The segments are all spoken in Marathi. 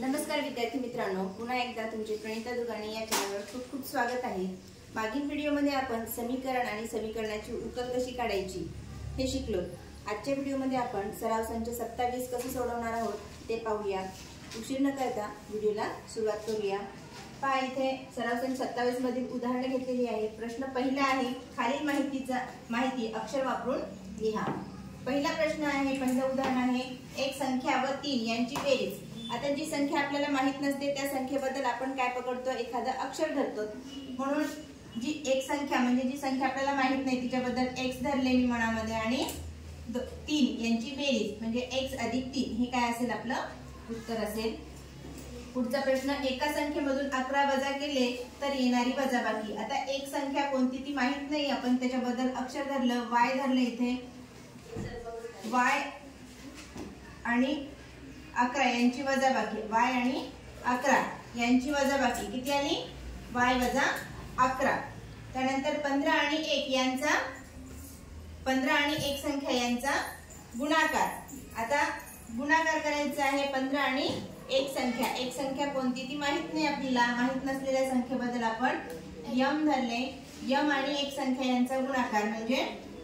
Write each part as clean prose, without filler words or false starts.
नमस्कार विद्यार्थी मित्रांनो, पुन्हा एकदा तुमचे प्रणिता दुगाणे या चॅनलवर खूप खूप स्वागत आहे। मागील व्हिडिओमध्ये आपण समीकरण आणि समीकरणाची उकल कशी काढायची हे शिकलो। आजच्या व्हिडिओमध्ये आपण सराव संच 27 कसे सोडवणार आहोत ते पाहूया। उशीर न करता व्हिडिओला सुरुवात करूया। पहा, इथे सराव संच 27 मधील उदाहरणे घेतलेली आहे। प्रश्न पहिला आहे, खालील माहिती अक्षर वापरून लिहा। पहिला प्रश्न आहे, पहिलं उदाहरण आहे, एक संख्या व 3 यांची बेरीज। आता जी संख्या आपल्याला माहित नसते त्या संख्येबद्दल आपण काय पकडतो, एखादा अक्षर धरतो। म्हणून जी एक संख्या म्हणजे जी संख्या आपल्याला माहित नाही तिच्याबद्दल x धरले मी मनामध्ये आणि 3 यांची बेरीज म्हणजे x अधिक 3 हे काय असेल, आपलं उत्तर असेल। पुढचा प्रश्न, एका संख्येमधून 11 वजा केले तर येणारी वजाबाकी। आता एक संख्या कोणती ती माहित नाही, आपण त्याच्याबद्दल अक्षर धरलं, y धरलं। इथे y आणि 11 यांची वजाबाकी, y आणि 11 यांची वजाबाकी किती आली, y वजा 11। त्यानंतर 15 आणि 1 यांचा 15 आणि 1 संख्या यांचा गुणाकार। आता गुणाकार करायचा आहे 15 आणि 1 संख्या। एक संख्या कोणती ती माहित नाही आपल्याला, माहित नसलेल्या संख्येबद्दल आपण m धरले। m आणि 1 संख्या यांचा गुणाकार म्हणजे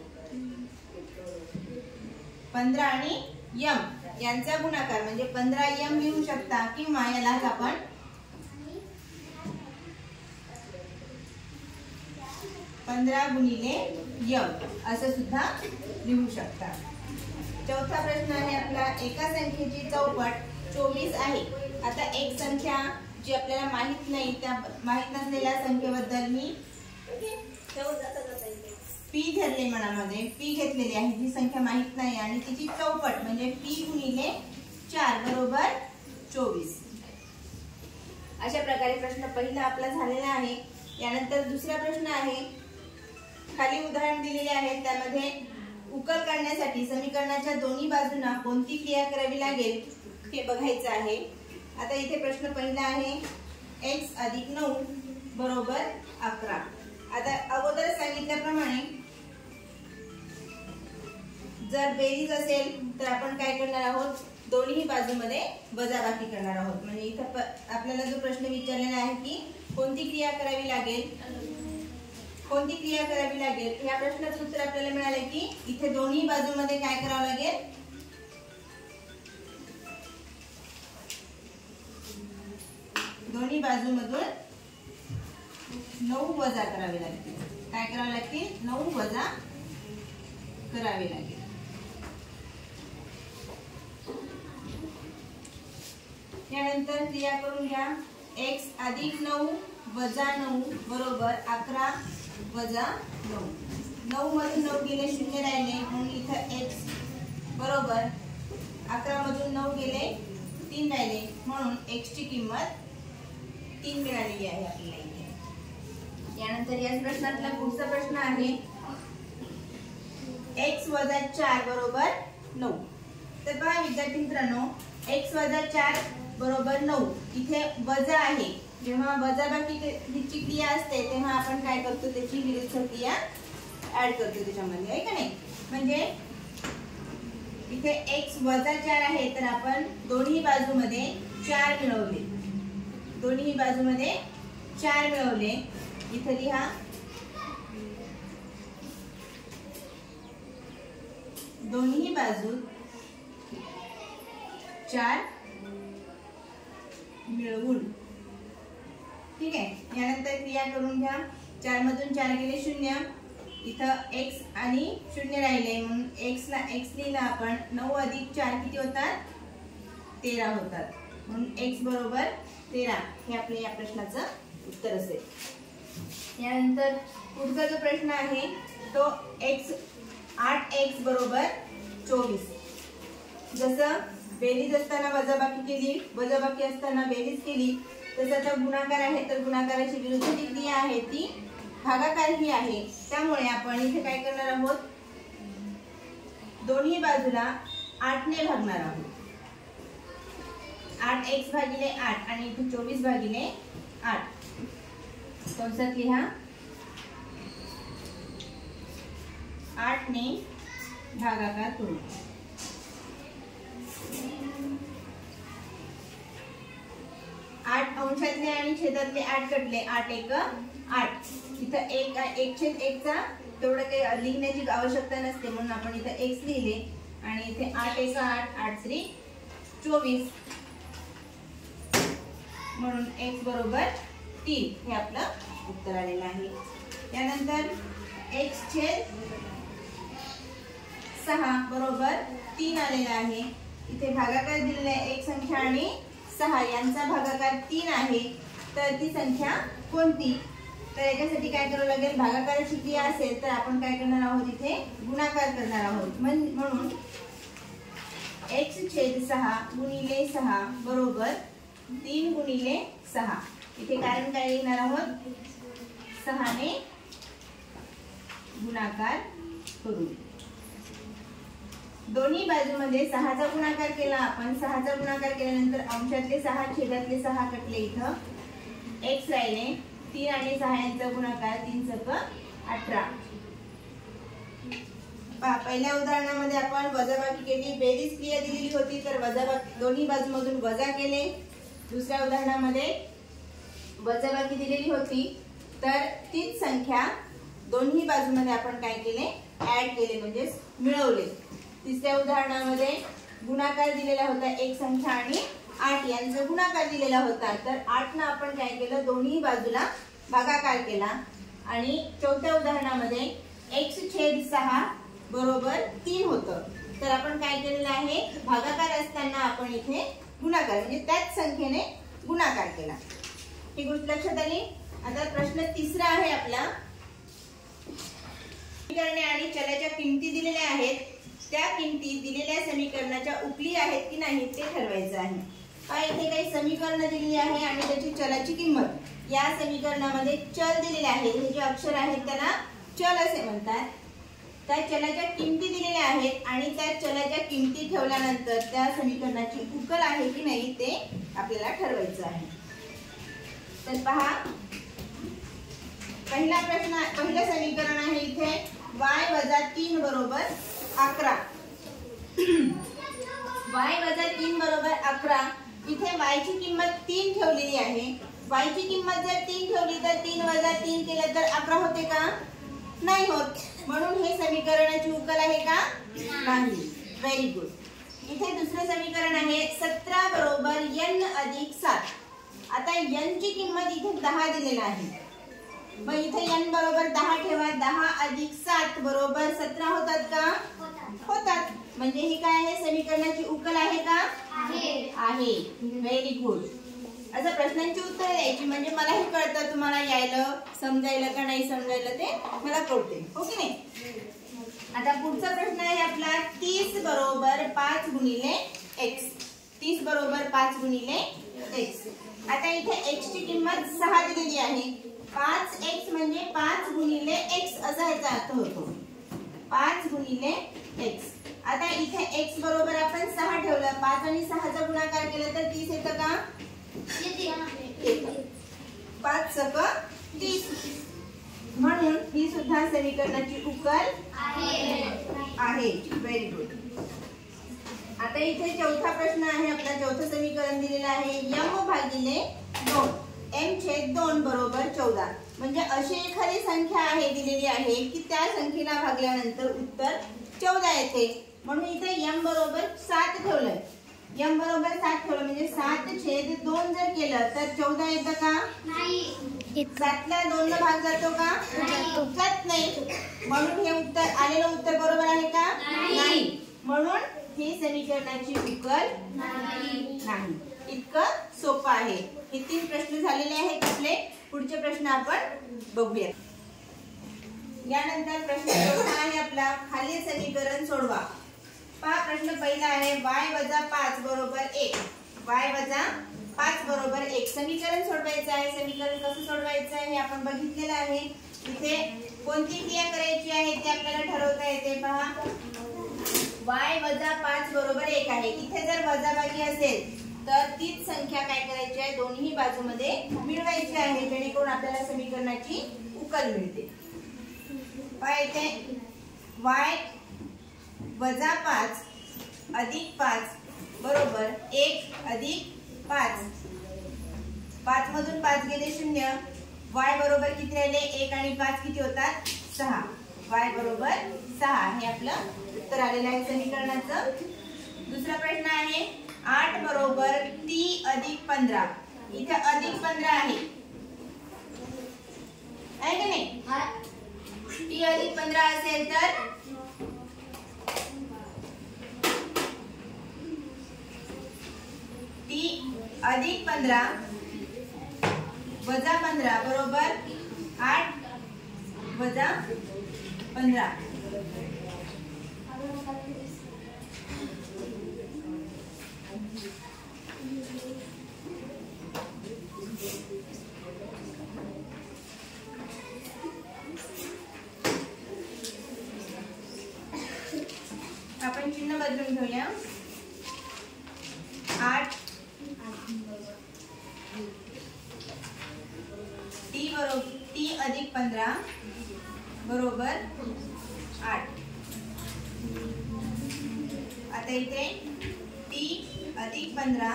15 आणि m यांचा गुणाकार म्हणजे 15m लिहू शकता, किंवा यालाच आपण 15 गुणिले m असं सुद्धा लिहू शकता। चौथा प्रश्न आहे आपला, एका संख्येची चौपट 24 आहे। आता एक संख्या जी आपल्याला माहित नाही, त्या माहित नसलेल्या संख्येबद्दल मी p धरले मनामध्ये, p घेतलेली आहे, जी संख्या माहित नाही आणि तिची चौपट म्हणजे p गुणिले 4 बरोबर 24। अशा प्रकारे प्रश्न पहिला आपला झालेला आहे। यानंतर दुसरा प्रश्न आहे, खाली उदाहरण दिलेले आहे, त्यामध्ये उकल काढण्यासाठी समीकरणाच्या दोन्ही बाजूंना कोणती क्रिया करावी लागेल हे बघायचं आहे। आता इथे प्रश्न पहिला आहे, x अधिक 9 बरोबर 11। आता अगोदर सांगितल्याप्रमाणे जर बेरीज असेल तर आपण काय करणार आहोत, दोन्ही बाजूमध्ये वजाबाकी करणार आहोत। म्हणजे इथं आपल्याला जो प्रश्न विचारलेला आहे की कोणती क्रिया करावी लागेल, कोणती क्रिया करावी लागेल, या प्रश्नाचं उत्तर आपल्याला मिळाले की इथे दोन्ही बाजूमध्ये काय करावं लागेल, दोन्ही बाजूमधून 9 वजा करावे लागतील। काय करावे लागतील, 9 वजा करावे लागेल। यानंतर क्रिया करून घ्या, x अधिक 9 वजा 9 बरोबर 11 वजा 9। 9 मधून 9 गेले 0 राहिले, म्हणून इथं x बरोबर 11 मधून 9 गेले 3 राहिले, म्हणून x ची किंमत 3 मिळालेली आहे आपल्याला इथे। यानंतर याच प्रश्नातला पुढचा प्रश्न आहे, x वजा 4 बरोबर 9। तर पहा विद्यार्थी मित्रांनो, x वजा 4 बरोबर 9 इथे वजा आहे। जेव्हा वजाबाकीची क्रिया असते तेव्हा आपण काय करतो, त्याची विरुद्ध क्रिया ऍड करतो त्याच्यामध्ये, आहे का नाही। म्हणजे इथे x वजा 4 आहे, तर आपण दोन्ही बाजूमध्ये 4 मिळवले, दोन्ही बाजूमध्ये 4 मिळवले। इथे लिहा, दोन्ही बाजू 4 मिळवून, ठीक आहे। यानंतर क्रिया करून घ्या, 4 मधून 4 गेले 0, इथं x आणि 0 राहिले, म्हणून x लिहिला आपण। 9 अधिक 4 किती होतात, 13 होतात, म्हणून x बरोबर 13 हे आपल्या या प्रश्नाचं उत्तर असेल। यानंतर पुढचा जो प्रश्न आहे तो 8x बरोबर 24। जसं बेरीज असताना वजाबाकी केली, वजाबाकी असताना बेरीज केली, तसं आता गुणाकार आहे तर गुणाकाराची विरुद्ध जी क्रिया आहे ती भागाकार ही आहे। त्यामुळे आपण इथे काय करणार आहोत, दोन्ही बाजूला 8 ने भागणार आहोत। 8x भागिले 8 आणि इथे 24 भागिले 8 कंसात लिहा, 8 ने भागाकार करू। अंशातले आणि छेदातले 8 कटले, 8 एक 8. इथं 1/1 चा तेवढं काही लिहिण्याची आवश्यकता नसते म्हणून आपण इथं x लिहिले आणि इथे 8 एक 8, 8 3 24 म्हणून x बरोबर 3 हे आपलं उत्तर आलेलं आहे. त्यानंतर x छेद 6 बरोबर 3 आलेला आहे. इथे भागाकार दिलेला आहे, एक संख्या आणि 6 यांचा भागाकार 3 आहे. तर ती संख्या कोणती? तर याच्यासाठी काय करावं लागेल, भागाकाराची क्रिया असेल तर आपण काय करणार आहोत, इथे गुणाकार करणार आहोत. म्हणून x छेद 6 गुणिले 6 बरोबर 3 गुणिले 6. इथे कारण काय लिहिणार आहोत, 6 ने गुणाकार करू. दोन्ही बाजूमध्ये 6 चा गुणाकार केला आपण. 6 चा गुणाकार केल्यानंतर अंशातले 6 छेदातले 6 कटले. इथं x राहिले. 3 आणि 6 यांचा गुणाकार 3 × 18. पहिल्या उदाहरणामध्ये आपण वजाबाकी केली, बेरीज क्रिया दिलेली होती तर वजाबाकी दोन्ही बाजूमधून वजा केले. दुसऱ्या उदाहरणामध्ये वजाबाकी दिलेली होती तर तीच संख्या दोन्ही बाजूमध्ये आपण काय केले, ऍड केले म्हणजे मिळवले. तिसऱ्या उदाहरणामध्ये गुणाकार दिलेला होता, एक संख्या आणि 8 यांचा गुणाकार दिलेला होता तर 8 ने आपण काय केलं, दोन्ही बाजूला भागाकार केला. आणि चौथ्या उदाहरणामध्ये x छेद 6 बरोबर 3 होतं तर आपण काय केलेलं आहे, भागाकार असताना आपण इथे गुणाकार म्हणजे त्याच संख्येने गुणाकार केला. ही गोष्ट लक्षात आली. आता प्रश्न तिसरा आहे आपला. समीकरणे आणि चलाच्या किमती दिलेल्या आहेत, त्या किमती दिलेल्या समीकरणाच्या उकली आहेत की नाही ते ठरवायचं आहे. इथे काही समीकरण दिलेली आहे आणि त्याची चलाची किंमत. या समीकरणामध्ये चल दिलेले आहेत, हे जे अक्षर आहेत त्याला चल असे म्हणतात. त्या चलाच्या किमती दिलेल्या आहेत आणि त्या चलाच्या किमती ठेवल्यानंतर त्या समीकरणाची उकल आहे की नाही ते आपल्याला ठरवायचं आहे. तर पहा, पहिलं समीकरण आहे इथे y - 3 बरोबर 11. y - 3 बरोबर 11. इथे y ची किंमत 3 ठेवलेली आहे. y ची किंमत जर 3 ठेवली तर 3 - 3 केलं तर 11 होते का? नाही होत. म्हणून हे समीकरणाची उकल आहे का? नाही. Very good. इथे दुसरे समीकरण आहे 17 बरोबर n + 7. आता n ची किंमत इथे 10 दिलेला आहे. मग इथे n बरोबर 10 ठेवा. 10 + 7 बरोबर 17 होतात का? होतात. म्हणजे ही काय आहे, समीकरणाची उकल आहे का? आहे. Very good. असं प्रश्नांची उत्तरे द्यायची म्हणजे मलाही कळतं तुम्हाला यायला समजायला का नाही समजायला ते मला कळते, हो की नाही. आता पुढचा प्रश्न आहे आपला 30 बरोबर 5 गुणिले x. 30 बरोबर 5 गुणिले x. आता इथे x ची किंमत 6 दिलेली आहे. 5x म्हणजे 5 गुणिले x असा याचा अर्थ होतो. 5 गुणिले x. आता इथे x बरोबर आपण 6 ठेवलं. 5 आणि 6 चा गुणाकार केला तर 30 येतं का? 5 × 30. म्हणून ही सुद्धा समीकरणाची उकल आहे. Very good. आता इथे चौथा प्रश्न आहे आपला. चौथं समीकरण दिलेलं आहे m/2. m छेद 2 बरोबर 14. म्हणजे अशी एखादी संख्या आहे दिलेली आहे की त्या संख्येला भागल्यानंतर उत्तर 14 येते. म्हणून इथे m बरोबर 7 ठेवलंय. m बरोबर 7 ठेवलं म्हणजे 7/2 जर केलं तर 14 येतं का? नाही. 7 ला 2 ने भाग जातो का? जात नाही. म्हणून हे उत्तर आलेलं उत्तर बरोबर आहे का? नाही. म्हणून ही समीकरणाची उकल नाही. इतकं सोपं आहे. हे 3 प्रश्न झालेले आहेत आपले. पुढचे प्रश्न आपण बघूया. यानंतर प्रश्न आहे आपला खालील समीकरण सोडवा. पहा, प्रश्न पहिला आहे y - 5 बरोबर 1. y - 5 बरोबर 1 समीकरण सोडवायचं आहे. समीकरण कसं सोडवायचं आहे हे आपण बघितलेलं आहे. इथे कोणती क्रिया करायची आहे ते आपल्याला ठरवता येते. पहा, y - 5 बरोबर 1 आहे. इथे जर वजाबाकी असेल तर तीच संख्या काय करायची आहे, दोन्ही बाजूमध्ये मिळवायची आहे जेणेकरून आपल्याला समीकरणाची उकल मिळते. पहा, इथे y - 5 + 5 बरोबर 1 + 5. 5 मधून 5 गेले 0. y बरोबर किती राहिले 1 आणि 5 किती होतात 6. y बरोबर 6 हे आपलं उत्तर आलेलं आहे समीकरणाचं. दुसरा प्रश्न आहे 8 बरोबर 30 अधिक 15. इथे अधिक 15 आहे की नाही. 30 अधिक 15 असेल तर 30 अधिक 15 वजा 15 बरोबर 8 वजा 15. आपण चिन्ह बदलून घेऊया. 8 30 अधिक 15 बरोबर 8. आता इथे 30 अधिक 15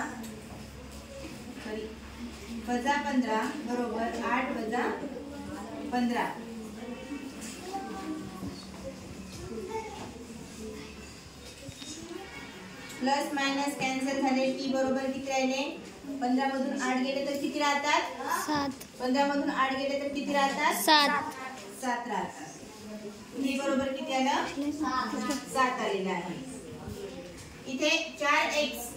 वजा 15 बरोबर 8 वजा 15. प्लस मायनस कॅन्सल झाले. टी बरोबर किती राहिले 15 मधून 8 गेले तर किती राहतात 7. 15 मधून 8 गेले तर किती राहतात 7 राहतात. टी बरोबर किती आलं 7 आलेलं आहे. इथे 4x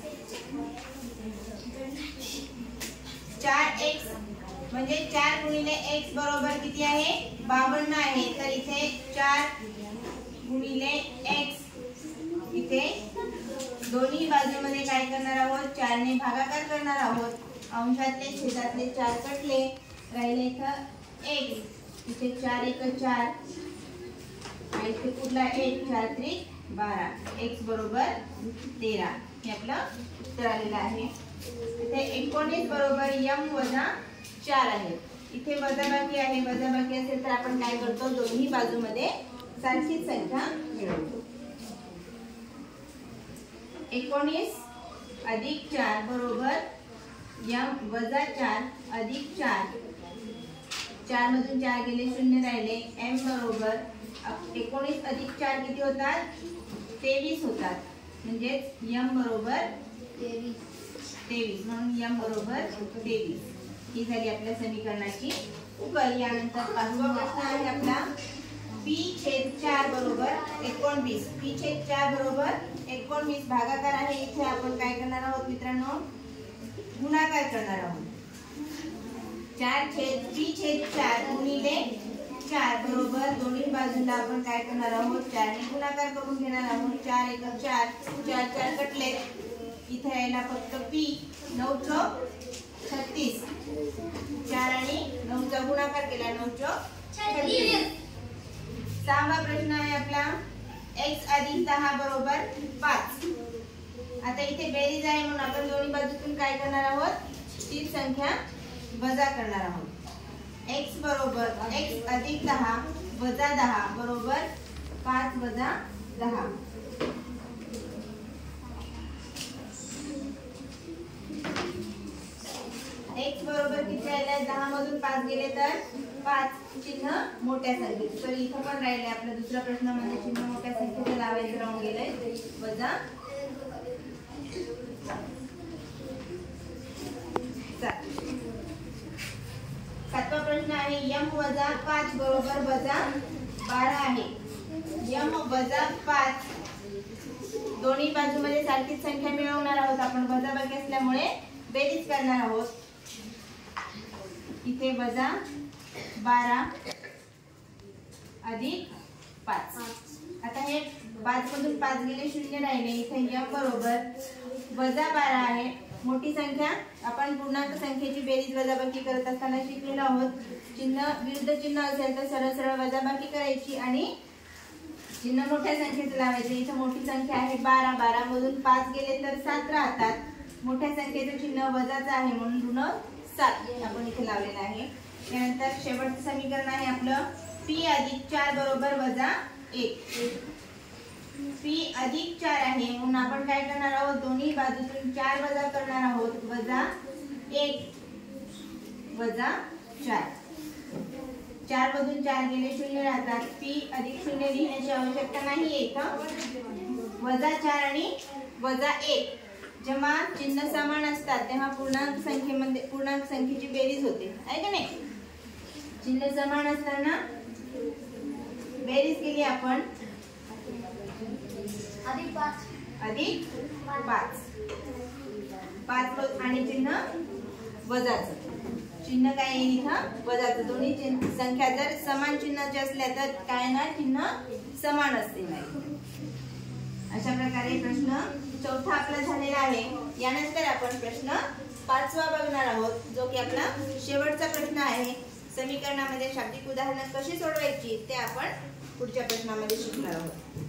म्हणजे 4 गुणिले x बरोबर किती आहे 52 आहे. तर इथे 4 गुणिले x इथे दोन्ही बाजूमध्ये काय करणार आहोत 4 ने भागाकार करणार आहोत. अंशातले छेदातले 4 कटले राहिले इथं x. इथे 4 1 4 आणि इथे कुठला 1 4 3 12. x बरोबर 13 हे आपलं उत्तर आलेलं आहे. इथे 19 बरोबर m वजा 4 आहे. इथे वजाबाकी आहे. वजाबाकी असेल तर आपण काय करतो दोन्ही बाजूमध्ये सारखीच संख्या मिळवतो. 19 अधिक 4 बरोबर m वजा 4 अधिक 4. 4 मधून 4 गेले 0 राहिले. m बरोबर 19 अधिक 4 किती होतात 23 होतात. म्हणजेच m बरोबर 23 म्हणून m बरोबर 23 ही झाली आपल्या समीकरणाची उकल. यानंतर 5वा प्रश्न आहे आपला p/4 बरोबर 19. p/4 बरोबर 19 भागाकार आहे. इथे आपण काय करणार आहोत मित्रांनो गुणाकार करणार आहोत. 4/p/4 गुणिले 4 बरोबर दोन्ही बाजूला आपण काय करणार आहोत 4 ने गुणाकार करून घेणार आहोत. 4 1 4 4 4 कटले. इथे यायला फक्त p 9 चौक 36. 4 आणि 9 चा गुणाकार केला 9 चौक 36. 6वा प्रश्न आहे आपला x अधिक 10 बरोबर 5. आता इथे बेरीज आहे म्हणून आपण दोन्ही बाजूतून काय करणार आहोत तीन संख्या वजा करणार आहोत. x बरोबर x अधिक 10 वजा 10 बरोबर 5 वजा 10. x बरोबर किती राहिले 10 मधून 5 गेले तर 5. चिन्ह मोठ्या संख्येचे. तर इथं पण राहिले आपल्या दुसऱ्या प्रश्नामध्ये चिन्ह मोठ्या संख्येचे लावायचं राहून गेलंय वजा 7. 7वा प्रश्न आहे m वजा 5 बरोबर वजा 12 आहे. m वजा 5 दोन्ही बाजूमध्ये सारखीच संख्या मिळवणार आहोत. आपण वजाबाकी असल्यामुळे बेरीज करणार आहोत. इथे वजा 12 अधिक 5. आता हे 5 मधून 5 गेले 0 राहिले. इथे m बरोबर वजा 12 आहे. मोठी संख्या आपण पूर्णांक संख्येची बेरीज वजाबाकी करत असताना शिकलेलो आहोत. चिन्ह विरुद्ध चिन्ह असेल तर सरळ सरळ वजाबाकी करायची आणि चिन्ह मोठ्या संख्येचं लावायचं. इथे मोठी संख्या आहे 12. 12 मधून 5 गेले तर 7 राहतात. मोठ्या संख्येचं चिन्ह वजाचं आहे म्हणून ऋण 7 आपण इथे लावलेलं आहे. यानंतर शेवटचं समीकरण आहे आपलं p अधिक 4 बरोबर वजा 1. p अधिक 4 आहे म्हणून आपण काय करणार आहोत दोन्ही बाजूतून 4 वजा करणार आहोत वजा 1. वजा 4. 4 मधून 4 गेले 0 राहतात. p अधिक 0 लिहिण्याची आवश्यकता नाही इथं. वजा 4 आणि वजा 1 जेव्हा चिन्ह समान असतात तेव्हा पूर्णांक संख्येची बेरीज होते आहे का नाही. चिन्ह समान असताना बेरीज केली आपण अधिक 5 आणि चिन्ह वजाचं. चिन्ह काय येईल इथं वजाचं. दोन्ही संख्या जर समान चिन्हाचे असल्या तर काय ना चिन्ह समान असते नाही. अशा प्रकारे प्रश्न चौथा आपला झालेला आहे. यानंतर आपण प्रश्न 5वा बघणार आहोत जो की आपला शेवटचा प्रश्न आहे. समीकरणामध्ये शाब्दिक उदाहरणं कशी सोडवायची ते आपण पुढच्या प्रश्नामध्ये शिकणार आहोत.